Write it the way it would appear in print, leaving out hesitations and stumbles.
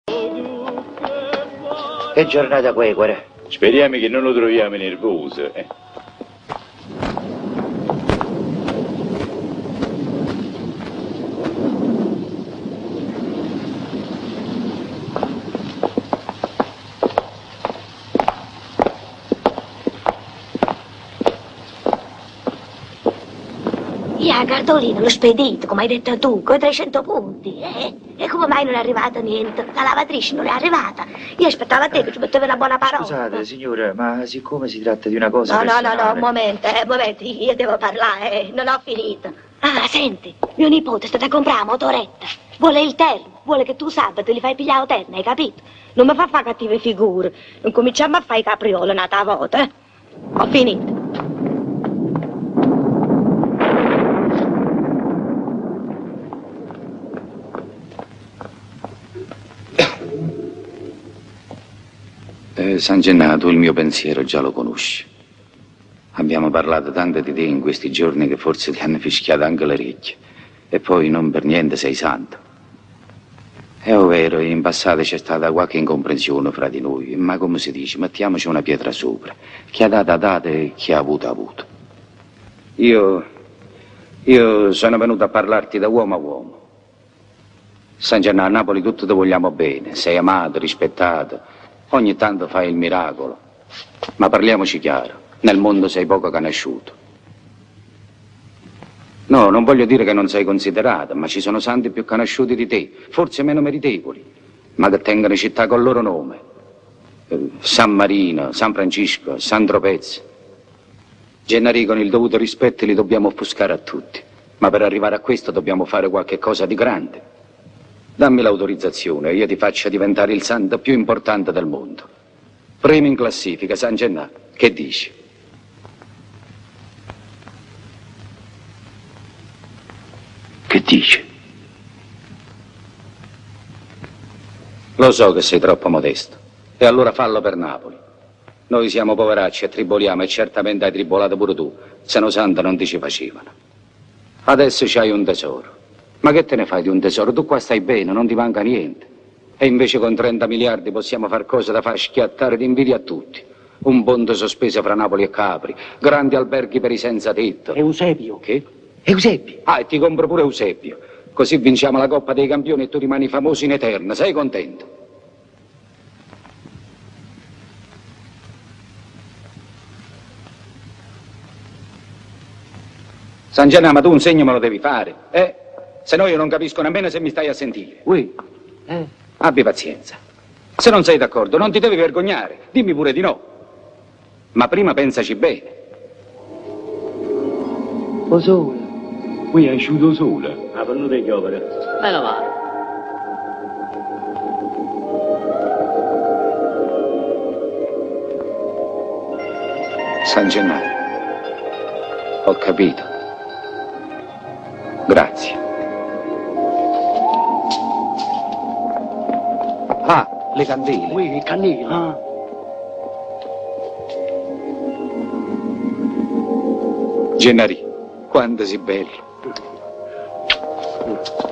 Che giornata quequera. Speriamo che non lo troviamo nervoso. La cartolina, lo spedito, come hai detto tu, con 300 punti, E come mai non è arrivato niente? La lavatrice non è arrivata. Io aspettavo a te che ci mettevi una buona parola. Scusate, signora, ma siccome si tratta di una cosa No, personale... un momento, io devo parlare, non ho finito. Ah, senti, mio nipote sta a comprare una motoretta. Vuole il terno, vuole che tu sabato gli fai pigliare il terno, hai capito? Non mi fa fare cattive figure. Non cominciamo a fare i caprioli un'altra volta, Ho finito. San Gennato, il mio pensiero già lo conosci. Abbiamo parlato tanto di te in questi giorni che forse ti hanno fischiato anche le orecchie. E poi non per niente sei santo. È vero, in passato c'è stata qualche incomprensione fra di noi, ma come si dice, mettiamoci una pietra sopra. Chi ha dato ha dato e chi ha avuto. Io sono venuto a parlarti da uomo a uomo. San Gennaro, a Napoli tutti ti vogliamo bene, sei amato, rispettato. Ogni tanto fai il miracolo, ma parliamoci chiaro, nel mondo sei poco conosciuto. No, non voglio dire che non sei considerato, ma ci sono santi più conosciuti di te, forse meno meritevoli, ma che tengono città col loro nome. San Marino, San Francisco, San Tropez. Gennari, con il dovuto rispetto li dobbiamo offuscare a tutti, ma per arrivare a questo dobbiamo fare qualche cosa di grande. Dammi l'autorizzazione e io ti faccio diventare il santo più importante del mondo. Primo in classifica, San Gennaro. Che dici? Che dici? Lo so che sei troppo modesto. E allora fallo per Napoli. Noi siamo poveracci e triboliamo e certamente hai tribolato pure tu, se no santo non ti ci facevano. Adesso c'hai un tesoro. Ma che te ne fai di un tesoro? Tu qua stai bene, non ti manca niente. E invece con 30 miliardi possiamo far cose da far schiattare d'invidia a tutti. Un ponte sospeso fra Napoli e Capri, grandi alberghi per i senza tetto. Eusebio. Che? Eusebio. Ah, e ti compro pure Eusebio. Così vinciamo la Coppa dei Campioni e tu rimani famoso in eterno. Sei contento? San Gennaro, ma tu un segno me lo devi fare, Se no io non capisco nemmeno se mi stai a sentire. Ui. Abbi pazienza. Se non sei d'accordo, non ti devi vergognare. Dimmi pure di no. Ma prima pensaci bene. O sole. Qui è asciutto sole. Ah, per non te chiovere. Meno male. San Gennaro. Ho capito. Grazie. Ah, le candele. Ui, le candele. Ah. Gennari, quanto sei bello.